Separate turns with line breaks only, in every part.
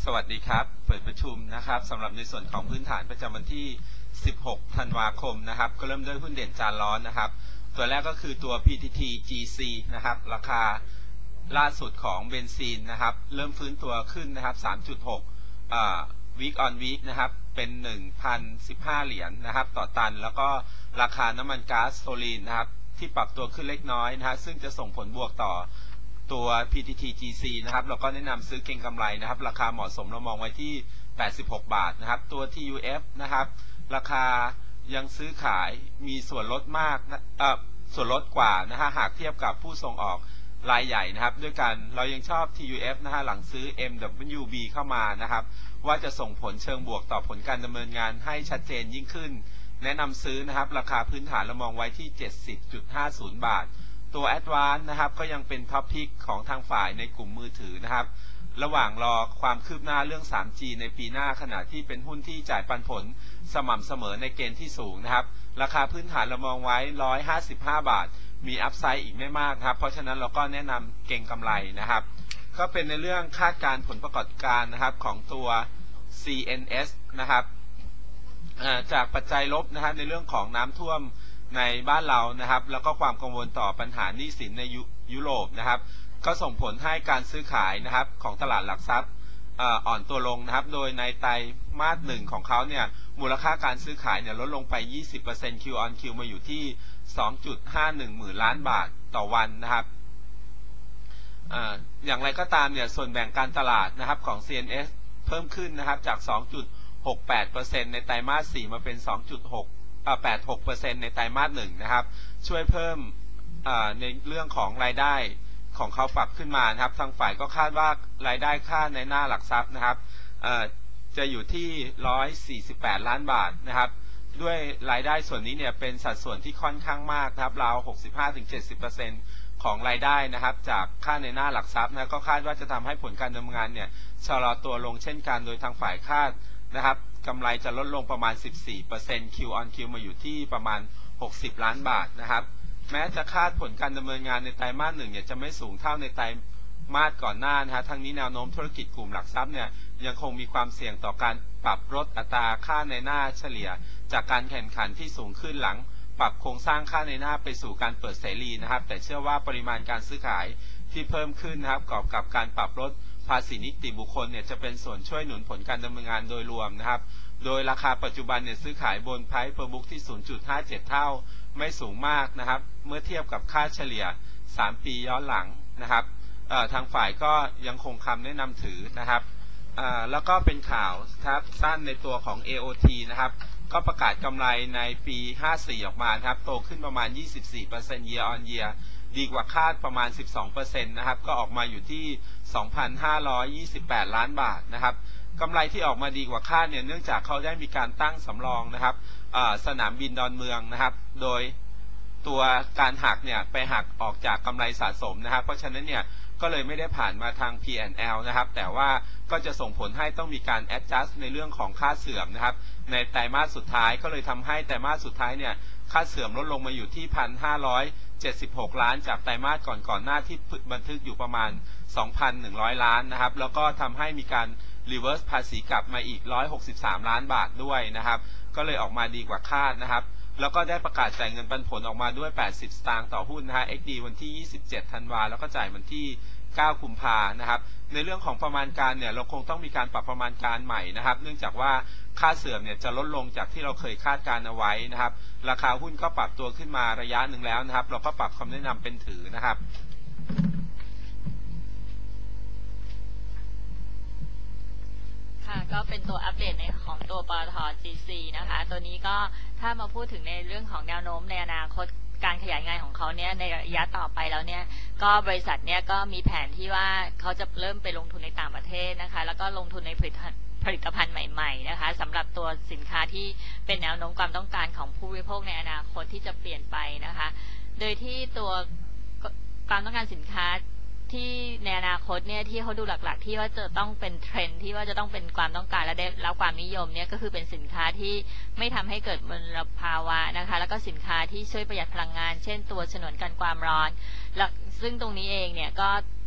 สวัสดีครับเปิดประชุมนะครับสำหรับในส่วนของพื้นฐานประจำวันที่ 16 ธันวาคมนะครับก็เริ่มด้วยหุ้นเด่นจานร้อนนะครับตัวแรกก็คือตัว PTT GC นะครับราคาล่าสุดของเบนซินนะครับเริ่มฟื้นตัวขึ้นนะครับ 3.6 week on week นะครับเป็น 1,015 เหรียญนะครับต่อตันแล้วก็ราคาน้ำมันก๊าซโซลีนนะครับที่ปรับตัวขึ้นเล็กน้อยนะฮะซึ่งจะส่งผลบวกต่อตัว PTT GC นะครับเราก็แนะนำซื้อเก็งกำไรนะครับราคาเหมาะสมเรามองไว้ที่86 บาทนะครับตัว TUF นะครับราคายังซื้อขายมีส่วนลดมากส่วนลดกว่านะฮะหากเทียบกับผู้ส่งออกรายใหญ่นะครับด้วยกันเรายังชอบ TUF นะฮะหลังซื้อ MWB เข้ามานะครับว่าจะส่งผลเชิงบวกต่อผลการดำเนินงานให้ชัดเจนยิ่งขึ้นแนะนำซื้อนะครับราคาพื้นฐานเรามองไว้ที่ 70.50 บาทตัว Advance นะครับก็ยังเป็นท็อปพิกของทางฝ่ายในกลุ่มมือถือนะครับระหว่างรอความคืบหน้าเรื่อง 3G ในปีหน้าขณะที่เป็นหุ้นที่จ่ายปันผลสม่ำเสมอในเกณฑ์ที่สูงนะครับราคาพื้นฐานเรามองไว้155 บาทมีอัพไซด์อีกไม่มากครับเพราะฉะนั้นเราก็แนะนำเก็งกำไรนะครับก็เป็นในเรื่องคาดการผลประกอบการนะครับของตัว CNS นะครับจากปัจจัยลบนะครับในเรื่องของน้ำท่วมในบ้านเรานะครับแล้วก็ความกังวลต่อปัญหาหนี้สินในยุโรปนะครับก็ส่งผลให้การซื้อขายนะครับของตลาดหลักทรัพย์อ่อนตัวลงนะครับโดยในไตรมาส 1ของเขาเนี่ยมูลค่าการซื้อขายเนี่ยลดลงไป 20% Q on Q มาอยู่ที่ 2.51 หมื่นล้านบาทต่อวันนะครับอย่างไรก็ตามเนี่ยส่วนแบ่งการตลาดนะครับของ CNS เพิ่มขึ้นนะครับจาก 2.68% ในไตรมาส 4มาเป็น 2.86% ในไตรมาส 1นะครับช่วยเพิ่มในเรื่องของรายได้ของเขาปรับขึ้นมานะครับทางฝ่ายก็คาดว่ารายได้ค่าในหน้าหลักทรัพย์นะครับจะอยู่ที่148 ล้านบาทนะครับด้วยรายได้ส่วนนี้เนี่ยเป็นสัดส่วนที่ค่อนข้างมากนะครับราว 65-70% ของรายได้นะครับจากค่าในหน้าหลักทรัพย์นะก็คาดว่าจะทำให้ผลการดำเนินงานเนี่ยชะลอตัวลงเช่นกันโดยทางฝ่ายคาดนะครับกำไรจะลดลงประมาณ 14% Q on Q มาอยู่ที่ประมาณ60 ล้านบาทนะครับแม้จะคาดผลการดำเนินงานในไตรมาส 1เนี่ยจะไม่สูงเท่าในไตรมาสก่อนหน้านะฮะทั้งนี้แนวโน้มธุรกิจกลุ่มหลักทรัพย์เนี่ยยังคงมีความเสี่ยงต่อการปรับลดอัตราค่าในหน้าเฉลี่ยจากการแข่งขันที่สูงขึ้นหลังปรับโครงสร้างค่าในหน้าไปสู่การเปิดเสรีนะครับแต่เชื่อว่าปริมาณการซื้อขายที่เพิ่มขึ้นนะครับประกอบกับการปรับลดภาษีนิติบุคคลเนี่ยจะเป็นส่วนช่วยหนุนผลการดำเนินงานโดยรวมนะครับโดยราคาปัจจุบันเนี่ยซื้อขายบน Price per book ที่ 0.57 เท่าไม่สูงมากนะครับเมื่อเทียบกับค่าเฉลี่ย3ปีย้อนหลังนะครับทางฝ่ายก็ยังคงคำแนะนำถือนะครับแล้วก็เป็นข่าวครับสั้นในตัวของ AOT นะครับก็ประกาศกำไรในปี 54 ออกมาครับโตขึ้นประมาณ 24% year on year ดีกว่าคาดประมาณ 12% นะครับก็ออกมาอยู่ที่ 2,528 ล้านบาทนะครับกำไรที่ออกมาดีกว่าคาดเนี่ยเนื่องจากเขาได้มีการตั้งสำรองนะครับสนามบินดอนเมืองนะครับโดยตัวการหักเนี่ยไปหักออกจากกำไรสะสมนะครับเพราะฉะนั้นเนี่ยก็เลยไม่ได้ผ่านมาทาง P&L นะครับแต่ว่าก็จะส่งผลให้ต้องมีการ adjust ในเรื่องของค่าเสื่อมนะครับในไตรมาสสุดท้ายก็เลยทำให้ไตรมาสสุดท้ายเนี่ยค่าเสื่อมลดลงมาอยู่ที่ 1,576 ล้านจากไตรมาสก่อนหน้าที่บันทึกอยู่ประมาณ 2,100 ล้านนะครับแล้วก็ทำให้มีการ reverse ภาษีกลับมาอีก163 ล้านบาทด้วยนะครับก็เลยออกมาดีกว่าคาดนะครับแล้วก็ได้ประกาศจ่ายเงินปันผลออกมาด้วย80 สตางค์ต่อหุ้นนะฮะ XD วันที่ 27 ธันวาแล้วก็จ่ายวันที่ 9 กุมภานะครับในเรื่องของประมาณการเนี่ยเราคงต้องมีการปรับประมาณการใหม่นะครับเนื่องจากว่าค่าเสื่อมเนี่ยจะลดลงจากที่เราเคยคาดการเอาไว้นะครับราคาหุ้นก็ปรับตัวขึ้นมาระยะหนึ่งแล้วนะครับเราก็ปรับคำแนะนำเป็นถือนะครับ
ก็เป็นตัวอัปเดตในของตัวปตท. GC นะคะตัวนี้ก็ถ้ามาพูดถึงในเรื่องของแนวโน้มในอนาคตการขยายงานของเขาเนี่ยในระยะต่อไปแล้วเนี่ยก็บริษัทเนี่ยก็มีแผนที่ว่าเขาจะเริ่มไปลงทุนในต่างประเทศนะคะแล้วก็ลงทุนในผลิตภัณฑ์ใหม่ๆนะคะสำหรับตัวสินค้าที่เป็นแนวโน้มความต้องการของผู้บริโภคในอนาคตที่จะเปลี่ยนไปนะคะโดยที่ตัวความต้องการสินค้าที่ในอนาคตเนี่ยที่เขาดูหลักๆที่ว่าจะต้องเป็นเทรนด์ที่ว่าจะต้องเป็นความต้องการและได้รับความนิยมเนี่ยก็คือเป็นสินค้าที่ไม่ทำให้เกิดมลภาวะนะคะแล้วก็สินค้าที่ช่วยประหยัดพลังงานเช่นตัวฉนวนกันความร้อนและซึ่งตรงนี้เองเนี่ยก็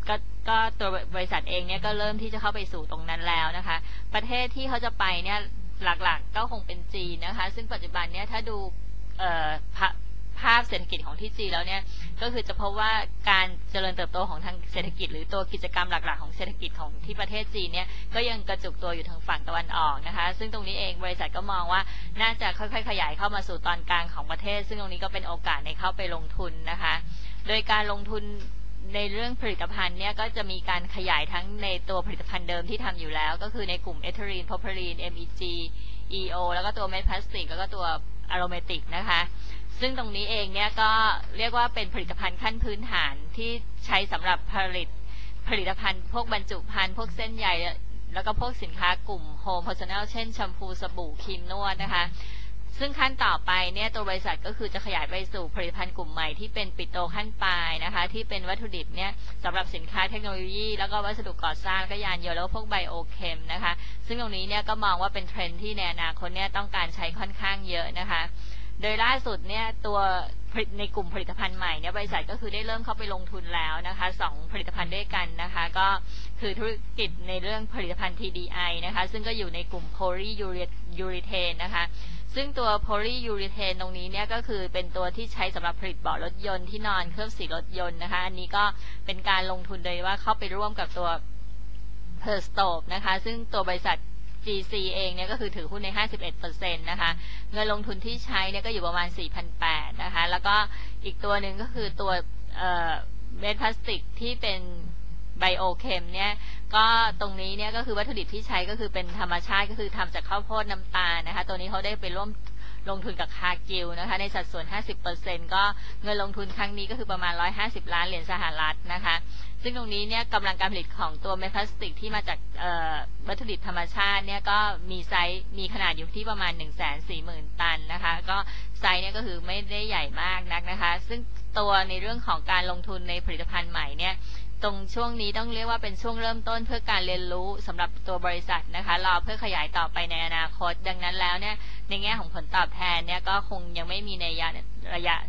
ก็ตัวบริษัทเองเนี่ยก็เริ่มที่จะเข้าไปสู่ตรงนั้นแล้วนะคะประเทศที่เขาจะไปเนี่ยหลักๆก็คงเป็นจีนนะคะซึ่งปัจจุบันเนี่ยถ้าดูภาพเศรษฐกิจของที่จีนแล้วเนี่ยก็คือจะพบว่าการเจริญเติบโตของทางเศรษฐกิจหรือตัวกิจกรรมหลักๆของเศรษฐกิจของที่ประเทศจีนเนี่ยก็ยังกระจุกตัวอยู่ทางฝั่งตะวันออกนะคะซึ่งตรงนี้เองบริษัทก็มองว่าน่าจะค่อยๆขยายเข้ามาสู่ตอนกลางของประเทศซึ่งตรงนี้ก็เป็นโอกาสในเข้าไปลงทุนนะคะโดยการลงทุนในเรื่องผลิตภัณฑ์เนี่ยก็จะมีการขยายทั้งในตัวผลิตภัณฑ์เดิมที่ทำอยู่แล้วก็คือในกลุ่มเอทิลีนโพรพิลีน MEG EO แล้วก็ตัวเม็ดพลาสติกแล้วก็ตัวอะโรเมติกนะคะซึ่งตรงนี้เองเนี่ยก็เรียกว่าเป็นผลิตภัณฑ์ขั้นพื้นฐานที่ใช้สำหรับผลิตภัณฑ์พวกบรรจุภัณฑ์พวกเส้นใยแล้วก็พวกสินค้ากลุ่มโฮมเพอร์ซันแนลเช่นแชมพูสบู่ครีมนวดนะคะซึ่งขั้นต่อไปเนี่ยตัวบริษัทก็คือจะขยายไปสู่ผลิตภัณฑ์กลุ่มใหม่ที่เป็นปิโตรขั้นปลายนะคะที่เป็นวัตถุดิบเนี่ยสำหรับสินค้าเทคโนโลยีแล้วก็วัสดุก่อสร้างก็ยานยนต์แล้วก็พวกไบโอเคมนะคะซึ่งตรงนี้เนี่ยก็มองว่าเป็นเทรนด์ที่ในอนาคตเนี่ยต้องการใช้ค่อนข้างเยอะนะคะโดยล่าสุดเนี่ยตัวในกลุ่มผลิตภัณฑ์ใหม่เนี่ยบริษัทก็คือได้เริ่มเข้าไปลงทุนแล้วนะคะ2ผลิตภัณฑ์ด้วยกันนะคะก็คือธุรกิจในเรื่องผลิตภัณฑ์ TDI นะคะซึ่งก็อยู่ในกลุ่มโพลียูริเทนนะคะซึ่งตัวโพลียูริเทนตรงนี้เนี่ยก็คือเป็นตัวที่ใช้สำหรับผลิตเบาะรถยนต์ที่นอนเคลือบสีรถยนต์นะคะอันนี้ก็เป็นการลงทุนโดยว่าเข้าไปร่วมกับตัวเพอร์สโตปนะคะซึ่งตัวบริษัทGC เองเนี่ยก็คือถือหุ้นใน 51% นะคะเงินลงทุนที่ใช้เนี่ยก็อยู่ประมาณ 4,800 นะคะแล้วก็อีกตัวหนึ่งก็คือตัวเม็ดพลาสติกที่เป็นไบโอเคมเนี่ยก็ตรงนี้เนี่ยก็คือวัตถุดิบที่ใช้ก็คือเป็นธรรมชาติก็คือทำจากข้าวโพดน้ำตาลนะคะตัวนี้เขาได้ไปร่วมลงทุนกับคากิลนะคะในสัดส่วน 50% ก็เงินลงทุนครั้งนี้ก็คือประมาณ150 ล้านเหรียญสหรัฐนะคะซึ่งตรงนี้เนี่ยกำลังการผลิตของตัวเม็ดพลาสติกที่มาจากวัตถุดิบธรรมชาติเนี่ยก็มีไซส์มีขนาดอยู่ที่ประมาณ 140,000 ตันนะคะก็ไซส์เนี่ยก็คือไม่ได้ใหญ่มากนักนะคะซึ่งตัวในเรื่องของการลงทุนในผลิตภัณฑ์ใหม่เนี่ยตรงช่วงนี้ต้องเรียกว่าเป็นช่วงเริ่มต้นเพื่อการเรียนรู้สำหรับตัวบริษัทนะคะรอเพื่อขยายต่อไปในอนาคตดังนั้นแล้วเนี่ยในแง่ของผลตอบแทนเนี่ยก็คงยังไม่มีในระยะ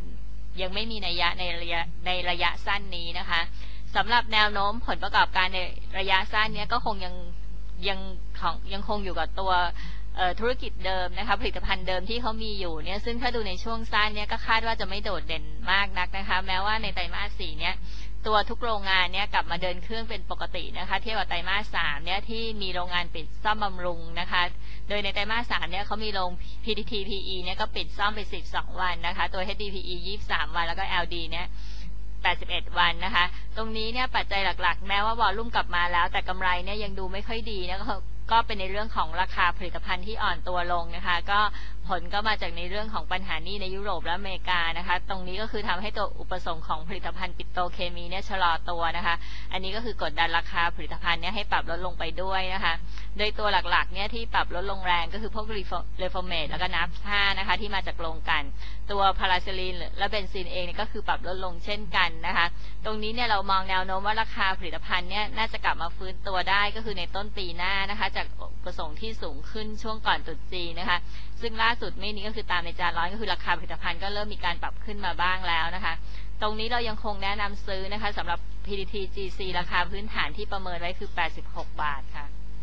ในระยะสั้นนี้นะคะสำหรับแนวโน้มผลประกอบการในระยะสั้นเนี่ยก็คงยังคงอยู่กับตัวธุรกิจเดิมนะคะผลิตภัณฑ์เดิมที่เขามีอยู่เนี่ยซึ่งถ้าดูในช่วงสั้นเนี่ยก็คาดว่าจะไม่โดดเด่นมากนักนะคะแม้ว่าในไตรมาส 4เนี่ยตัวทุกโรงงานเนี่ยกลับมาเดินเครื่องเป็นปกตินะคะเทียบกับไตรมาส 3เนี่ยที่มีโรงงานปิดซ่อมบำรุงนะคะโดยในไตรมาส 3เนี่ยเขามีโรง PTTPE เนี่ยก็ปิดซ่อมไป12 วันนะคะตัว HDPE 23 วันแล้วก็ LD เนี่ย81 วันนะคะตรงนี้เนี่ยปัจจัยหลักๆแม้ว่าวอลลุ่มกลับมาแล้วแต่กำไรเนี่ยยังดูไม่ค่อยดีนะก็เป็นในเรื่องของราคาผลิตภัณฑ์ที่อ่อนตัวลงนะคะก็ผลก็มาจากในเรื่องของปัญหาหนี้ในยุโรปและอเมริกานะคะตรงนี้ก็คือทำให้ตัวอุปสงค์ของผลิตภัณฑ์ปิโตรเคมีเนี่ยชะลอตัวนะคะอันนี้ก็คือกดดันราคาผลิตภัณฑ์เนี่ยให้ปรับลดลงไปด้วยนะคะโดยตัวหลักๆเนี่ยที่ปรับลดลงแรงก็คือพวกเรฟอร์เมตแล้วก็นัฟท่านะคะที่มาจากโรงกันตัวพาราซิลีนและเบนซินเองก็คือปรับลดลงเช่นกันนะคะตรงนี้เนี่ยเรามองแนวโน้มว่าราคาผลิตภัณฑ์เนี่ยน่าจะกลับมาฟื้นตัวได้ก็คือในต้นปีหน้านะคะจากประสงค์ที่สูงขึ้นช่วงก่อนตรุษจีนนะคะซึ่งล่าสุดไม่นี้ก็คือตามในจานร้อนก็คือราคาผลิตภัณฑ์ก็เริ่มมีการปรับขึ้นมาบ้างแล้วนะคะตรงนี้เรายังคงแนะนำซื้อนะคะสำหรับ PTT GC ราคาพื้นฐานที่ประเมินไว้คือ86 บาทค่ะ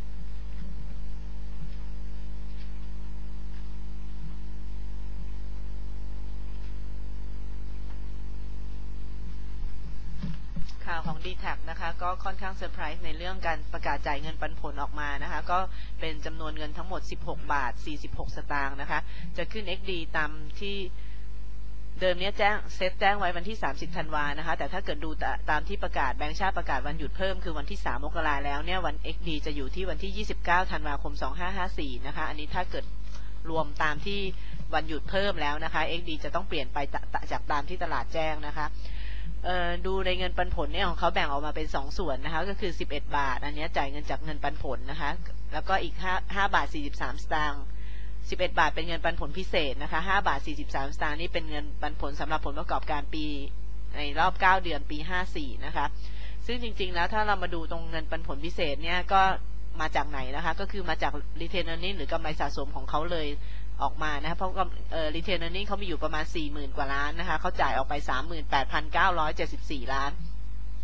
ข่าวของ DTAC นะคะก็ค่อนข้างเซอร์ไพรส์ในเรื่องการประกาศจ่ายเงินปันผลออกมานะคะก็เป็นจำนวนเงินทั้งหมด16 บาท 46 สตางค์นะคะจะขึ้น XD ตามที่เดิมเนี้ยแจ้งไว้วันที่30 ธันวานะคะแต่ถ้าเกิดดูตามที่ประกาศแบงก์ชาติประกาศวันหยุดเพิ่มคือวันที่3 มกราแล้วเนี่ยวัน XD จะอยู่ที่วันที่29 ธันวาคม 2554นะคะอันนี้ถ้าเกิดรวมตามที่วันหยุดเพิ่มแล้วนะคะ XD จะต้องเปลี่ยนไปจากตามที่ตลาดแจ้งนะคะดูในเงินปันผลเนี่ยของเขาแบ่งออกมาเป็น2 ส่วนนะคะก็คือ11 บาทอันนี้จ่ายเงินจากเงินปันผลนะคะแล้วก็อีก5 บาท 43 สตางค์11 บาทเป็นเงินปันผลพิเศษนะคะ5 บาท 43 สตางค์นี่เป็นเงินปันผลสำหรับผลประกอบการปีในรอบ9 เดือนปี54นะคะซึ่งจริงๆแล้วถ้าเรามาดูตรงเงินปันผลพิเศษเนี่ยก็มาจากไหนนะคะก็คือมาจาก Retained Earnings หรือกำไรสะสมของเขาเลยออกมานะคะเพราะRetained Earnings เขามีอยู่ประมาณ 40,000 กว่าล้านนะคะเขาจ่ายออกไป 38,974 ล้าน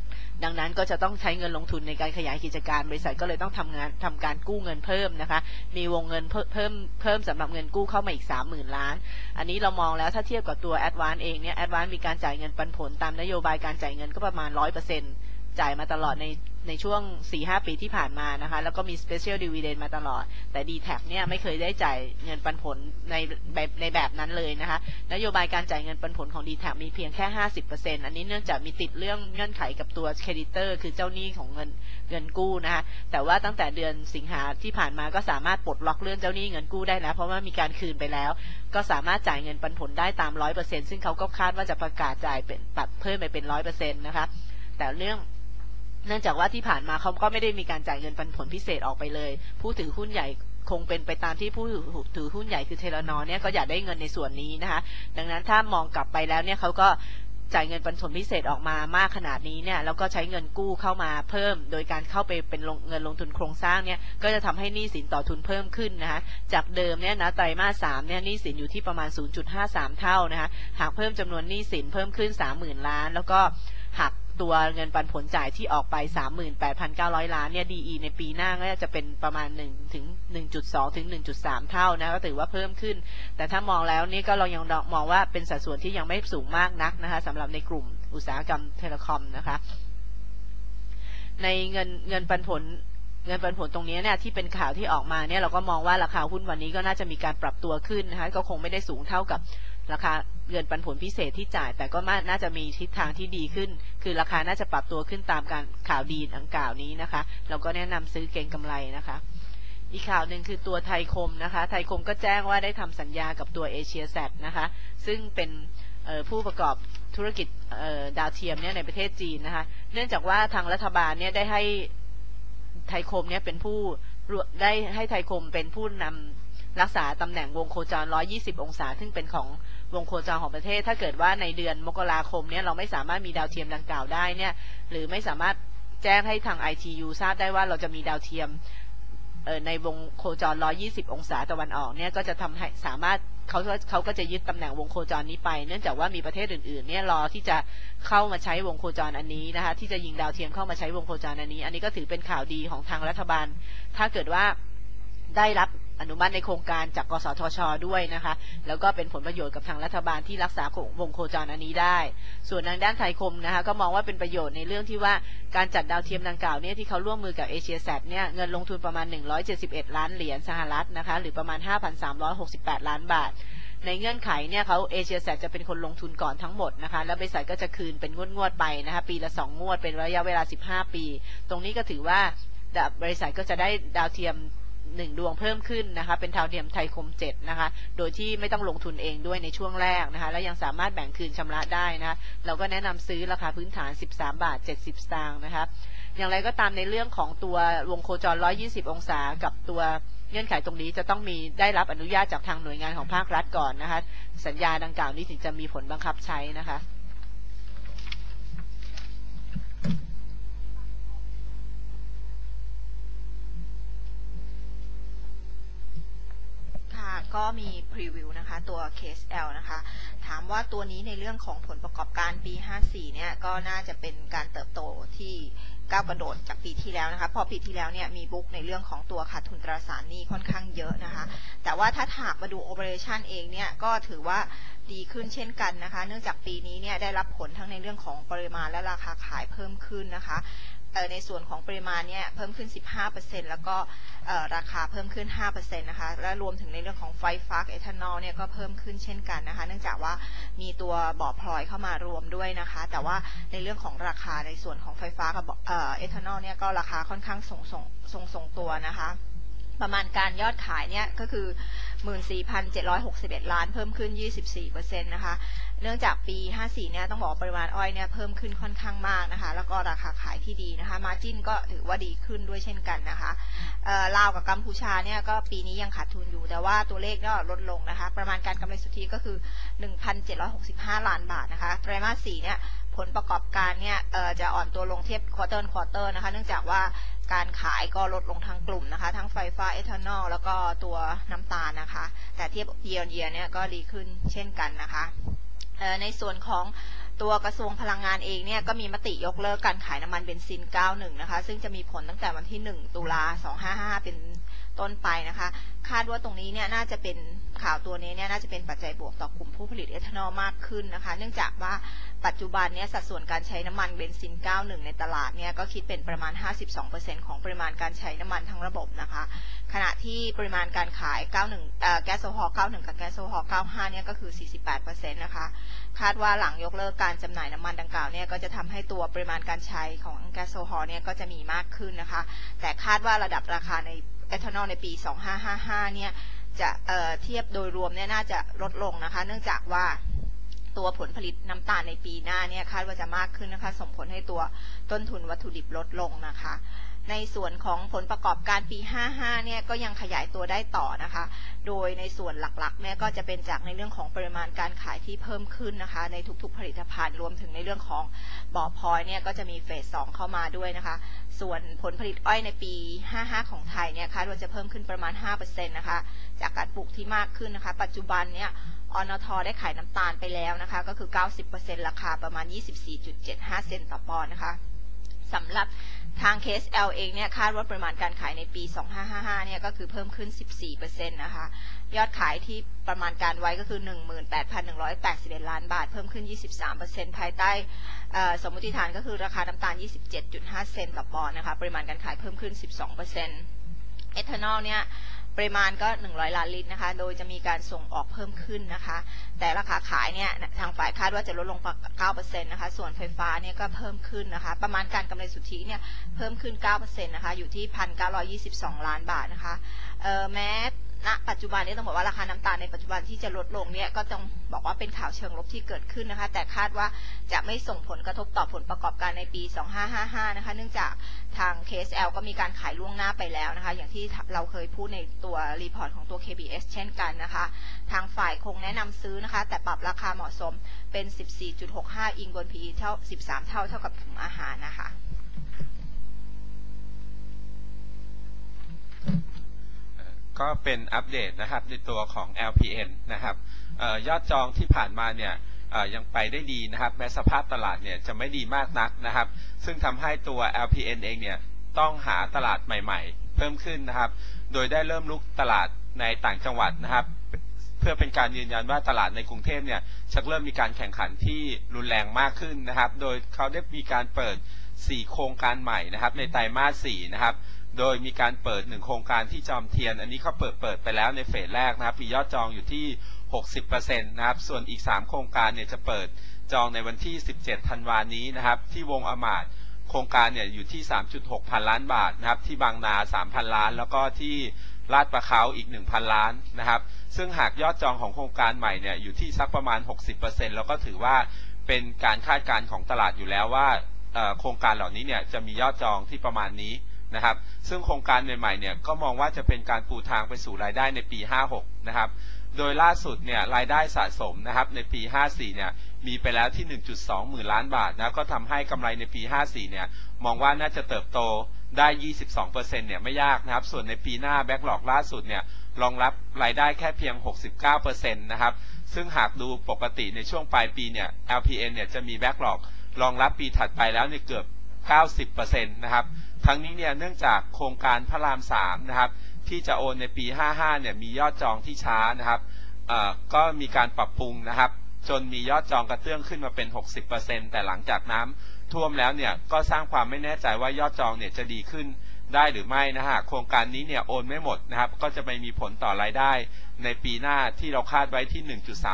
ดังนั้นก็จะต้องใช้เงินลงทุนในการขยายกิจการบริษัทก็เลยต้องทำการกู้เงินเพิ่มนะคะมีวงเงินเพิ่มสำหรับเงินกู้เข้ามาอีก 30,000 ล้านอันนี้เรามองแล้วถ้าเทียบกับตัว Advance เองเนี่ย Advance มีการจ่ายเงินปันผลตามนโยบายการจ่ายเงินก็ประมาณ 100%จ่ายมาตลอดในช่วง 4-5 ปีที่ผ่านมานะคะแล้วก็มี Special Dividend มาตลอดแต่ D-TAC เนี่ยไม่เคยได้จ่ายเงินปันผลในแบบนั้นเลยนะคะนโยบายการจ่ายเงินปันผลของ D-TAC มีเพียงแค่ 50% อันนี้เนื่องจากมีติดเรื่องเงื่อนไขกับตัว Creditor คือเจ้าหนี้ของเงินกู้นะคะแต่ว่าตั้งแต่เดือนสิงหาที่ผ่านมาก็สามารถปลดล็อกเรื่องเจ้าหนี้เงินกู้ได้แล้วเพราะว่ามีการคืนไปแล้วก็สามารถจ่ายเงินปันผลได้ตาม 100% ซึ่งเขาก็คาดว่าจะประกาศจ่ายเป็นปรับเพิ่มไปเป็น 100% นะคะแต่เนื่องจากว่าที่ผ่านมาเขาก็ไม่ได้มีการจ่ายเงินปันผลพิเศษออกไปเลยผู้ถือหุ้นใหญ่คงเป็นไปตามที่ผู้ถือหุ้นใหญ่คือเทเลนอเนี่ยก็อยากได้เงินในส่วนนี้นะคะดังนั้นถ้ามองกลับไปแล้วเนี่ยเขาก็จ่ายเงินปันผลพิเศษออกมามากขนาดนี้เนี่ยแล้วก็ใช้เงินกู้เข้ามาเพิ่มโดยการเข้าไปเป็นเงินลงทุนโครงสร้างเนี่ยก็จะทำให้หนี้สินต่อทุนเพิ่มขึ้นนะคะจากเดิมเนี่ยนะไตรมาส 3เนี่ยหนี้สินอยู่ที่ประมาณ 0.53 เท่านะคะหากเพิ่มจำนวนหนี้สินเพิ่มขึ้น 30,000 ล้านแล้วก็หักตัวเงินปันผลจ่ายที่ออกไป 38,900 ล้านเนี่ย DE ในปีหน้าก็จะเป็นประมาณ1ถึง 1.2 ถึง 1.3 เท่านะก็ถือว่าเพิ่มขึ้นแต่ถ้ามองแล้วนี่ก็เรายังมองว่าเป็นสัดส่วนที่ยังไม่สูงมากนักนะคะสำหรับในกลุ่มอุตสาหกรรมเทเลคอมนะคะในเงินปันผลตรงนี้เนี่ยที่เป็นข่าวที่ออกมาเนี่ยเราก็มองว่าราคาหุ้นวันนี้ก็น่าจะมีการปรับตัวขึ้นนะคะก็คงไม่ได้สูงเท่ากับราคาเงินปันผลพิเศษที่จ่ายแต่ก็น่าจะมีทิศทางที่ดีขึ้นคือราคาน่าจะปรับตัวขึ้นตามการข่าวดีดังกล่าวนี้นะคะเราก็แนะนำซื้อเก็งกำไรนะคะอีกข่าวหนึ่งคือตัวไทยคมนะคะไทยคมก็แจ้งว่าได้ทำสัญญากับตัวเอเชียแซดนะคะซึ่งเป็นผู้ประกอบธุรกิจดาวเทียมเนี่ยในประเทศจีนนะคะเนื่องจากว่าทางรัฐบาลเนี่ยได้ให้ไทยคมเนี่ยเป็นผู้ได้ให้ไทยคมเป็นผู้นำรักษาตำแหน่งวงโคจร120องศาซึ่งเป็นของวงโคจรของประเทศถ้าเกิดว่าในเดือนมกราคมเนี่ยเราไม่สามารถมีดาวเทียมดังกล่าวได้เนี่ยหรือไม่สามารถแจ้งให้ทาง ITU ทราบได้ว่าเราจะมีดาวเทียมในวงโคจร120องศาตะวันออกเนี่ยก็จะทำให้สามารถเขาก็จะยึดตำแหน่งวงโคจรนี้ไปเนื่องจากว่ามีประเทศอื่นๆเนี่ยรอที่จะเข้ามาใช้วงโคจรอันนี้นะคะที่จะยิงดาวเทียมเข้ามาใช้วงโคจรอันนี้ก็ถือเป็นข่าวดีของทางรัฐบาลถ้าเกิดว่าได้รับอนุมัติในโครงการจากกสทช.ด้วยนะคะแล้วก็เป็นผลประโยชน์กับทางรัฐบาลที่รักษาวงโคจรอันนี้ได้ส่วนทางด้านไทยคมนะคะก็มองว่าเป็นประโยชน์ในเรื่องที่ว่าการจัดดาวเทียมดังกล่าวเนี่ยที่เขาร่วมมือกับเอเชียแซดเนี่ยเงินลงทุนประมาณ171ล้านเหรียญสหรัฐนะคะหรือประมาณ 5,368 ล้านบาทในเงื่อนไขเนี่ยเขาเอเชียแซดจะเป็นคนลงทุนก่อนทั้งหมดนะคะแล้วบริษัทก็จะคืนเป็นงวดๆไปนะคะปีละ2งวดเป็นระยะเวลา15ปีตรงนี้ก็ถือว่าบริษัทก็จะได้ดาวเทียม1ดวงเพิ่มขึ้นนะคะเป็นดาวเทียมไทยคม7นะคะโดยที่ไม่ต้องลงทุนเองด้วยในช่วงแรกนะคะและยังสามารถแบ่งคืนชำระได้นะคะเราก็แนะนำซื้อราคาพื้นฐาน 13.70 สตางค์นะคะอย่างไรก็ตามในเรื่องของตัววงโคจร120องศากับตัวเงื่อนไขตรงนี้จะต้องได้รับอนุญาตจากทางหน่วยงานของภาครัฐก่อนนะคะสัญญาดังกล่าวนี้ถึงจะมีผลบังคับใช้นะคะ
ก็มีพรีวิวนะคะตัว KSL นะคะถามว่าตัวนี้ในเรื่องของผลประกอบการปี 54 เนี่ยก็น่าจะเป็นการเติบโตที่ก้าวกระโดดจากปีที่แล้วนะคะพอปีที่แล้วเนี่ยมีบุ๊กในเรื่องของตัวขาดทุนตราสารหนี้ค่อนข้างเยอะนะคะแต่ว่าถ้าหากมาดู Operation เองเนี่ยก็ถือว่าดีขึ้นเช่นกันนะคะเนื่องจากปีนี้เนี่ยได้รับผลทั้งในเรื่องของปริมาณและราคาขายเพิ่มขึ้นนะคะในส่วนของปริมาณเนี่ยเพิ่มขึ้น 15% แล้วก็ราคาเพิ่มขึ้น 5% นะคะและรวมถึงในเรื่องของไฟฟ้าเอทานอลเนี่ยก็เพิ่มขึ้นเช่นกันนะคะเนื่องจากว่ามีตัวบ่อพลอยเข้ามารวมด้วยนะคะแต่ว่าในเรื่องของราคาในส่วนของไฟฟ้ากับเอทานอลเนี่ยก็ราคาค่อนข้างทรงตัวนะคะประมาณการยอดขายเนี่ยก็คือ 14,761 ล้านเพิ่มขึ้น 24% นะคะเนื่องจากปี 54 เนี่ยต้องบอกปริมาณอ้อยเนี่ยเพิ่มขึ้นค่อนข้างมากนะคะแล้วก็ราคาขายที่ดีนะคะมาร์จิ้นก็ถือว่าดีขึ้นด้วยเช่นกันนะคะลาวกับกัมพูชาเนี่ยก็ปีนี้ยังขาดทุนอยู่แต่ว่าตัวเลขก็ลดลงนะคะประมาณการกำไรสุทธิก็คือ 1,765 ล้านบาทนะคะไตรมาส 4 เนี่ยผลประกอบการเนี่ยจะอ่อนตัวลงเทียบควอเตอร์นะคะเนื่องจากว่าการขายก็ลดลงทั้งกลุ่มนะคะทั้งไฟฟ้าเอทานอลแล้วก็ตัวน้ำตาลนะคะแต่เทียบ year on year เนี่ยก็ดีขึ้นเช่นกันนะคะในส่วนของตัวกระทรวงพลังงานเองเนี่ยก็มีมติยกเลิกการขายน้ำมันเบนซิน 91 นะคะซึ่งจะมีผลตั้งแต่วันที่ 1 ตุลา 2555 เป็นต้นไปนะคะคาดว่าตรงนี้เนี่ยน่าจะเป็นข่าวตัวนี้เนี่ยน่าจะเป็นปัจจัยบวกต่อกลุ่มผู้ผลิตเอทานอลมากขึ้นนะคะเนื่องจากว่าปัจจุบันเนี่ยสัดส่วนการใช้น้ำมันเบนซิน 91 ในตลาดเนี่ยก็คิดเป็นประมาณ 52% ของปริมาณการใช้น้ำมันทั้งระบบนะคะขณะที่ปริมาณการขาย 91 แก๊สโซฮอล์ 91 กับแก๊สโซฮอล์ 95 เนี่ยก็คือ 48% นะคะคาดว่าหลังยกเลิกการจำหน่ายน้ำมันดังกล่าวเนี่ยก็จะทำให้ตัวปริมาณการใช้ของแก๊สโซฮอล์เนี่ยก็จะมีมากขึ้นนะคะแต่คาดว่าระดับราคาในเอทานอลในปี 2555 เนี่ยจะเทียบโดยรวมเนี่ยน่าจะลดลงนะคะเนื่องจากว่าตัวผลผลิตน้ำตาลในปีหน้าเนี่ยคาดว่าจะมากขึ้นนะคะส่งผลให้ตัวต้นทุนวัตถุดิบลดลงนะคะในส่วนของผลประกอบการปี 55 เนี่ยก็ยังขยายตัวได้ต่อนะคะโดยในส่วนหลักๆเนี่ยก็จะเป็นจากในเรื่องของปริมาณการขายที่เพิ่มขึ้นนะคะในทุกๆผลิตภัณฑ์รวมถึงในเรื่องของบ่อพลอยเนี่ยก็จะมีเฟส 2 เข้ามาด้วยนะคะส่วนผลผลิตอ้อยในปี 55 ของไทยเนี่ยคาดว่าจะเพิ่มขึ้นประมาณ 5% นะคะจากการปลูกที่มากขึ้นนะคะปัจจุบันเนี่ยอนท.ได้ขายน้ำตาลไปแล้วนะคะก็คือ 90% ราคาประมาณ 24.75 เซนต์ต่อปอนด์นะคะสำหรับทาง KSL เองเนี่ยคาดว่าปริมาณการขายในปี 2555 เนี่ยก็คือเพิ่มขึ้น 14% นะคะยอดขายที่ประมาณการไว้ก็คือ 18,181 ล้านบาทเพิ่มขึ้น 23% ภายใต้สมมติฐานก็คือราคาน้ำตาล 27.5 เซนต์ต่อปอนด์นะคะปริมาณการขายเพิ่มขึ้น 12% เอทานอลเนี่ยปริมาณก็100 ล้านลิตรนะคะโดยจะมีการส่งออกเพิ่มขึ้นนะคะแต่ราคาขายเนี่ยทางฝ่ายคาดว่าจะลดลง 9% นะคะส่วนไฟฟ้าเนี่ยก็เพิ่มขึ้นนะคะประมาณการกำไรสุทธิเนี่ยเพิ่มขึ้น 9% นะคะอยู่ที่ 1,922 ล้านบาทนะคะแม้ณปัจจุบันนี้ต้องบอกว่าราคาน้ำตาลในปัจจุบันที่จะลดลงเนี่ยก็ต้องบอกว่าเป็นข่าวเชิงลบที่เกิดขึ้นนะคะแต่คาดว่าจะไม่ส่งผลกระทบต่อผลประกอบการในปี 2555 นะคะเนื่องจากทาง KSL ก็มีการขายล่วงหน้าไปแล้วนะคะอย่างที่เราเคยพูดในตัวรีพอร์ตของตัว KBS เช่นกันนะคะทางฝ่ายคงแนะนำซื้อนะคะแต่ปรับราคาเหมาะสมเป็น 14.65 อิงบน PE เท่า 13 เท่ากับกลุ่มอาหารนะคะ
ก็เป็นอัปเดตนะครับในตัวของ LPN นะครับยอดจองที่ผ่านมาเนี่ยยังไปได้ดีนะครับแม้สภาพตลาดเนี่ยจะไม่ดีมากนักนะครับซึ่งทำให้ตัว LPN เองเนี่ยต้องหาตลาดใหม่ๆเพิ่มขึ้นนะครับโดยได้เริ่มลุกตลาดในต่างจังหวัดนะครับเพื่อเป็นการยืนยันว่าตลาดในกรุงเทพเนี่ยชักเริ่มมีการแข่งขันที่รุนแรงมากขึ้นนะครับโดยเขาได้มีการเปิด4โครงการใหม่นะครับในไตรมาส 4นะครับโดยมีการเปิด1โครงการที่จอมเทียนอันนี้เขาเปิดไปแล้วในเฟสแรกนะครับมียอดจองอยู่ที่ 60% นะครับส่วนอีก3โครงการเนี่ยจะเปิดจองในวันที่ 17 ธันวาคมนี้นะครับที่วงอมาตย์โครงการเนี่ยอยู่ที่ 3.6 พันล้านบาทนะครับที่บางนา 3,000 ล้านแล้วก็ที่ลาดประเขาอีก 1,000 ล้านนะครับซึ่งหากยอดจองของโครงการใหม่เนี่ยอยู่ที่สักประมาณ 60% แล้วก็ถือว่าเป็นการคาดการณ์ของตลาดอยู่แล้วว่าโครงการเหล่านี้เนี่ยจะมียอดจองที่ประมาณนี้นะครับซึ่งโครงการใหม่ๆเนี่ยก็มองว่าจะเป็นการปูทางไปสู่รายได้ในปี 56 นะครับโดยล่าสุดเนี่ยรายได้สะสมนะครับในปี 54 เนี่ยมีไปแล้วที่ 1.2 หมื่นล้านบาทนะก็ทำให้กำไรในปี 54 เนี่ยมองว่าน่าจะเติบโตได้ 22% เนี่ยไม่ยากนะครับส่วนในปีหน้าแบ็กหลอกล่าสุดเนี่ยรองรับรายได้แค่เพียง 69% นะครับซึ่งหากดูปกติในช่วงปลายปีเนี่ย LPN เนี่ยจะมีแบ็กหลอกรองรับปีถัดไปแล้วเนี่ยเกือบ 90% นะครับทั้งนี้เนี่ยเนื่องจากโครงการพระราม 3 นะครับที่จะโอนในปี 55 เนี่ยมียอดจองที่ช้านะครับก็มีการปรับปรุงนะครับจนมียอดจองกระเตื้องขึ้นมาเป็น 60% แต่หลังจากน้ำท่วมแล้วเนี่ยก็สร้างความไม่แน่ใจว่ายอดจองเนี่ยจะดีขึ้นได้หรือไม่นะฮะโครงการนี้เนี่ยโอนไม่หมดนะครับก็จะไม่มีผลต่อรายได้ในปีหน้าที่เราคาดไว้ที่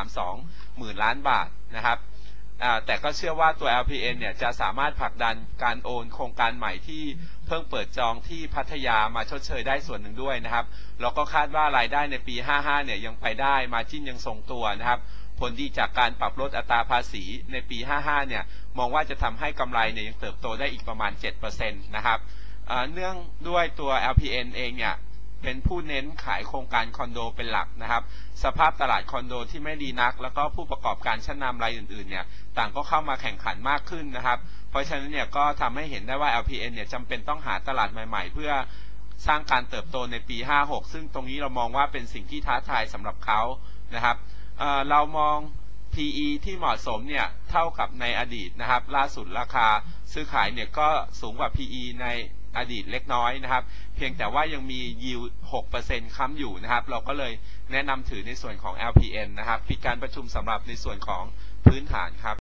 1.32 หมื่นล้านบาทนะครับแต่ก็เชื่อว่าตัว LPN เนี่ยจะสามารถผลักดันการโอนโครงการใหม่ที่เพิ่งเปิดจองที่พัทยามาชดเชยได้ส่วนหนึ่งด้วยนะครับแล้วก็คาดว่ารายได้ในปี 55 เนี่ยยังไปได้มาจิ้นยังทรงตัวนะครับผลดีจากการปรับลดอัตราภาษีในปี 55 เนี่ยมองว่าจะทำให้กำไรเนี่ยยังเติบโตได้อีกประมาณ 7% นะครับเนื่องด้วยตัว LPN เองเนี่ยเป็นผู้เน้นขายโครงการคอนโดเป็นหลักนะครับสภาพตลาดคอนโดที่ไม่ดีนักแล้วก็ผู้ประกอบการชั้นนำรายอื่นๆเนี่ยต่างก็เข้ามาแข่งขันมากขึ้นนะครับเพราะฉะนั้นเนี่ยก็ทำให้เห็นได้ว่า LPN เนี่ยจำเป็นต้องหาตลาดใหม่ๆเพื่อสร้างการเติบโตในปี 56 ซึ่งตรงนี้เรามองว่าเป็นสิ่งที่ท้าทายสำหรับเขานะครับเรามอง PE ที่เหมาะสมเนี่ยเท่ากับในอดีตนะครับล่าสุดราคาซื้อขายเนี่ยก็สูงกว่า PE ในอดีตเล็กน้อยนะครับเพียงแต่ว่ายังมี yield 6% ค้ำอยู่นะครับเราก็เลยแนะนำถือในส่วนของ LPN นะครับปิดการประชุมสำหรับในส่วนของพื้นฐานครับ